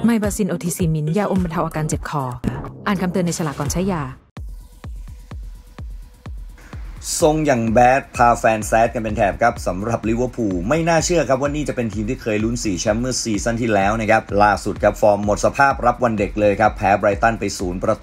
ไมบาซิน OTC มิ้นยาอมบรรเทาอาการเจ็บคออ่านคำเตือนในฉลากก่อนใช้ยาทรงอย่างแบดพาแฟนแซดกันเป็นแถบครับสำหรับลิเวอร์พูลไม่น่าเชื่อครับว่านี่จะเป็นทีมที่เคยลุ้น4แชมป์เมื่อซีซั่นที่แล้วนะครับล่าสุดครับฟอร์มหมดสภาพรับวันเด็กเลยครับแพ้ไบรตันไป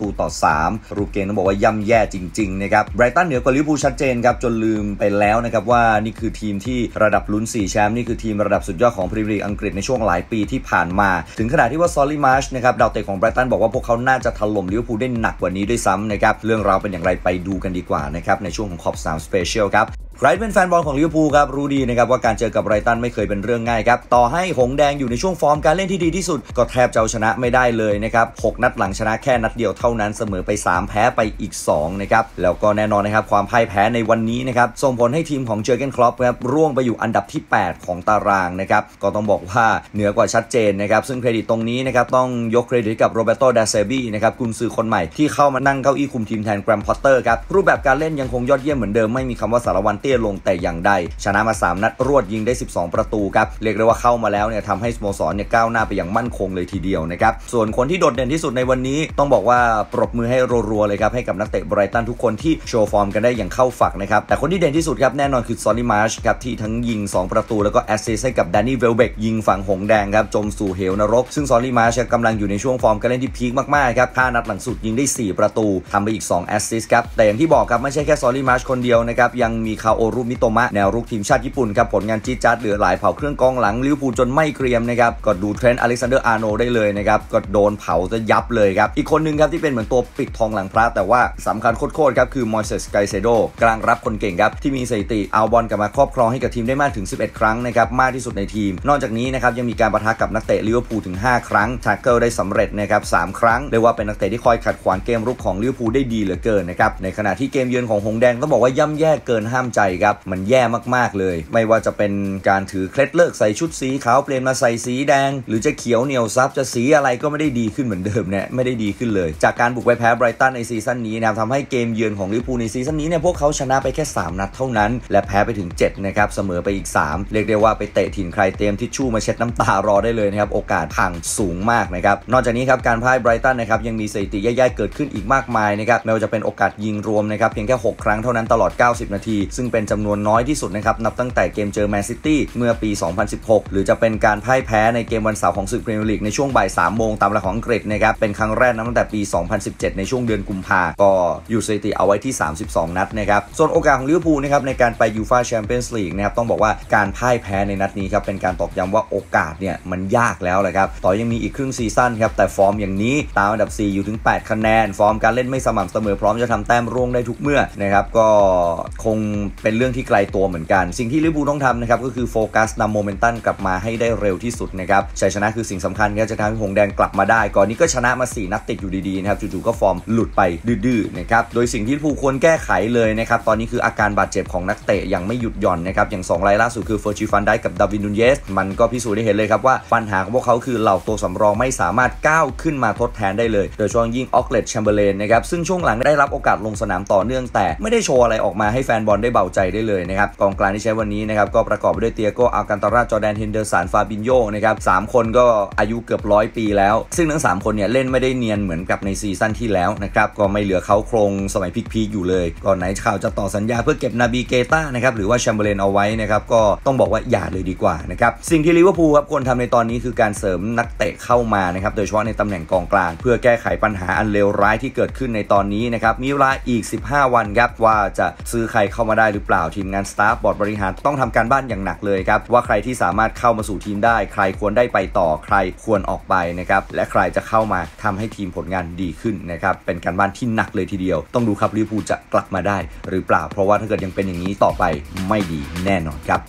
0-3รูปเกมต้องบอกว่าย่ำแย่จริงๆนะครับไบรตันเหนือกว่าลิเวอร์พูลชัดเจนครับจนลืมไปแล้วนะครับว่านี่คือทีมที่ระดับลุ้น4แชมป์นี่คือทีมระดับสุดยอดของพรีเมียร์ลีกอังกฤษในช่วงหลายปีที่ผ่านมาถึงขนาดที่ว่าซอลลี่มาร์ชนะครับดาวเตะของไบรตันบอกว่าพวกเขาน่าจะถล่มลิเวอร์พูลได้หนักกว่านี้ด้วยซ้ำนะครับเรื่องราวเป็นอย่างไรไปดูกันดีกว่านะครับในช่วงของขอบ3 Special ครับใครเป็นแฟนบอลของลิเวอร์พูลครับรู้ดีนะครับว่าการเจอกับไบรตันไม่เคยเป็นเรื่องง่ายครับต่อให้หงแดงอยู่ในช่วงฟอร์มการเล่นที่ดีที่สุดก็แทบจะเอาชนะไม่ได้เลยนะครับ6นัดหลังชนะแค่นัดเดียวเท่านั้นเสมอไป3แพ้ไปอีก2นะครับแล้วก็แน่นอนนะครับความพ่ายแพ้ในวันนี้นะครับส่งผลให้ทีมของเจอร์เกนคล็อปครับร่วงไปอยู่อันดับที่8ของตารางนะครับก็ต้องบอกว่าเหนือกว่าชัดเจนนะครับซึ่งเครดิตตรงนี้นะครับต้องยกเครดิตกับโรเบโต ดาเซบีนะครับกุนซือคนใหม่ที่เข้ามานั่งเก้าอี้คุมทีมแทนแกรมพอตเตอร์ครับรูปแบบการเล่นยังคงยอดเยี่ยมเหมือนเดิมไม่มีคำว่าสารวันเตี้ยลงแต่อย่างชนะมา3นัดรวดยิงได้12ประตูครับเรียกได้ว่าเข้ามาแล้วเนี่ยทำให้สโมสรเนี่ยก้าวหน้าไปอย่างมั่นคงเลยทีเดียวนะครับส่วนคนที่โดดเด่นที่สุดในวันนี้ต้องบอกว่าปรบมือให้รัวๆเลยครับให้กับนักเตะไบรตันทุกคนที่โชว์ฟอร์มกันได้อย่างเข้าฝักนะครับแต่คนที่เด่นที่สุดครับแน่นอนคือซอลลี่มาร์ชครับที่ทั้งยิง2ประตูแล้วก็แอสซิสต์ให้กับแดนนี่เวลเบกยิงฝั่งหงแดงครับจมสู่เหวนรกซึ่งซอลลี่มาร์ชกำลังอยู่ในช่วงฟอร์มการเล่นที่พีคมากๆครับ5นัดหลังสุดยิงได้4ประตูทำไปอีก2แอสซิสต์ครับแต่อย่างที่บอกครับไม่ใช่แค่ซอลลี่มาร์ชคนเดียวนะครับยังมีคาโอรุมิโตมะแนวรุกทีมชาติญี่ปุ่นครับผลงานจี๊ดจ๊าดเหลือหลายเผาเครื่องกองหลังลิเวอร์พูลจนไม่เกรียมนะครับก็ดูเทรนต์อเล็กซานเดอร์อาร์โนได้เลยนะครับก็โดนเผาจะยับเลยครับอีกคนนึงครับที่เป็นเหมือนตัวปิดทองหลังพระแต่ว่าสำคัญโคตรครับคือมอยเซสไกเซโดกลางรับคนเก่งครับที่มีสถิติเอาบอลกลับมาครอบครองให้กับทีมได้มากถึง11ครั้งนะครับมากที่สุดในทีมนอกจากนี้นะครับยังมีการปะทะกับนักเตะลิเวอร์พูลถึง5ครั้งแท็กเกิลได้สำเร็จนะครับ3ครั้งเรียกว่าเป็นนักเตะที่คอยขัดขวางเกมรุกของลิเวอร์พูลได้ดีเหลือเกินนะครับในขณะที่เกมเยือนของหงแดงต้องบอกว่าย่ำแย่เกินห้ามใจครับมันแย่มากๆเลยไม่ว่าจะเป็นการถือเคล็ดเลิกใส่ชุดสีขาวเปลี่ยนมาใส่สีแดงหรือจะเขียวเหนียวซับจะสีอะไรก็ไม่ได้ดีขึ้นเหมือนเดิมเนี่ยไม่ได้ดีขึ้นเลยจากการบุกไปแพ้ไบรตันในซีซั่นนี้นะครับทำให้เกมเยือนของลิเวอร์พูลในซีซั่นนี้เนี่ยพวกเขาชนะไปแค่3นัดเท่านั้นและแพ้ไปถึง7นะครับเสมอไปอีก3เรียกได้ว่าไปเตะถิ่นใครเตรียมทิชชู่มาเช็ดน้ำตารอได้เลยนะครับโอกาสพังสูงมากนะครับนอกจากนี้ครับการพ่ายไบรตันนะครับยังมีสถิติแย่ๆเกิดขึ้นอีกมากมายนะครับไม่ว่าจะเป็นโอกาสยิงรวมนะครับเพียงแค่6ครั้งเท่านั้นตลอด90นาทีซึ่งเป็นจำนวนน้อยที่สุดนะครับนับตั้งแต่เกมเจอแมนซิตี้เมื่อปี2016หรือจะเป็นการพ่ายแพ้ในเกมวันเสาร์ของศึกพรีเมียร์ลีกในช่วงบ่าย 3 โมงตามเวลาของอังกฤษนะครับเป็นครั้งแรกตั้งแต่ปี 2017 ในช่วงเดือนกุมภาพันธ์ก็อยู่สถิติเอาไว้ที่32นัดนะครับส่วนโอกาสของลิเวอร์พูลนะครับในการไปยูฟ่าแชมเปี้ยนส์ลีกนะครับต้องบอกว่าการพ่ายแพ้ในนัดนี้ครับเป็นการตอกย้ำว่าโอกาสเนี่ยมันยากแล้วแหละครับต่อยังมีอีกครึ่งซีซั่นครับแต่ฟอร์มอย่างนี้ตามอันดับ4อยู่ถึง8คะแนนฟอร์มการเล่นไม่สม่ำเสมอพร้อมจะทำแต้มร่วงได้ทุกเมื่อนะครับก็คงเป็นเรื่องที่ไกลตัวเหมือนกันสิ่งที่ลิเวอร์พูลต้องทำนะครับก็คือโฟกัสนำโมเมนตัมกลับมาให้ได้เร็วที่สุดนะครับชัยชนะคือสิ่งสำคัญครับจะทำให้หงแดงกลับมาได้ก่อนนี้ก็ชนะมา4นัดติดอยู่ดีๆนะครับจู่ๆก็ฟอร์มหลุดไปดื้อๆนะครับโดยสิ่งที่ลิเวอร์พูลควรแก้ไขเลยนะครับตอนนี้คืออาการบาดเจ็บของนักเตะยังไม่หยุดหย่อนนะครับอย่าง2รายล่าสุดคือเฟอร์จิฟันไดกับดาวิน นูนเยสมันก็พิสูจน์ได้เห็นเลยครับว่าปัญหาของพวกเขาคือเหล่าตัวสำรองไม่สามารถก้าวขึ้นมาทดแทนได้เลยโดยเฉพาะยิ่งออกเลตแชมเบอร์เลนนะครับซึ่งช่วงหลังได้รับโอกาสลงสนามต่อเนื่องแต่ไม่ได้โชว์อะไรออกมาให้แฟนบอลได้เบาใจได้เลยนะครับกองกลางที่ใช้วันนี้นะครับก็ประกอบไปด้วยเตียโก อัลคันตารา จอร์แดน เฮนเดอร์สัน ฟาบินโญนะครับ3คนก็อายุเกือบ100ปีแล้วซึ่งทั้ง3คนเนี่ยเล่นไม่ได้เนียนเหมือนกับในซีซั่นที่แล้วนะครับก็ไม่เหลือเขาโครงสมัยพีคๆอยู่เลยก่อนไหนข่าวจะต่อสัญญาเพื่อเก็บนาบีเกต้านะครับหรือว่าแชมเบอร์เลนเอาไว้นะครับก็ต้องบอกว่าอย่าเลยดีกว่านะครับสิ่งที่ลิเวอร์พูลครับควรทำในตอนนี้คือการเสริมนักเตะเข้ามานะครับโดยเฉพาะในตำแหน่งกองกลางเพื่อแก้ไขปัญหาอันเลวร้ายที่เกิดขึ้นในตอนนี้นะครับมีเวลาอีก15วันครับว่าจะซื้อใครเข้ามาได้หรือเปล่าทีมงานสตาฟบอร์ดบริหารต้องทำการบ้านอย่างหนักเลยครับว่าใครที่สามารถเข้ามาสู่ทีมได้ใครควรได้ไปต่อใครควรออกไปนะครับและใครจะเข้ามาทำให้ทีมผลงานดีขึ้นนะครับเป็นการบ้านที่หนักเลยทีเดียวต้องดูครับลิเวอร์พูลจะกลับมาได้หรือเปล่าเพราะว่าถ้าเกิดยังเป็นอย่างนี้ต่อไปไม่ดีแน่นอนครับ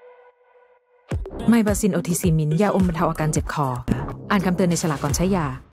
ไมบาซิน OTC มิ้นยาอมบรรเทาอาการเจ็บคออ่านคำเตือนในฉลากก่อนใช้ยา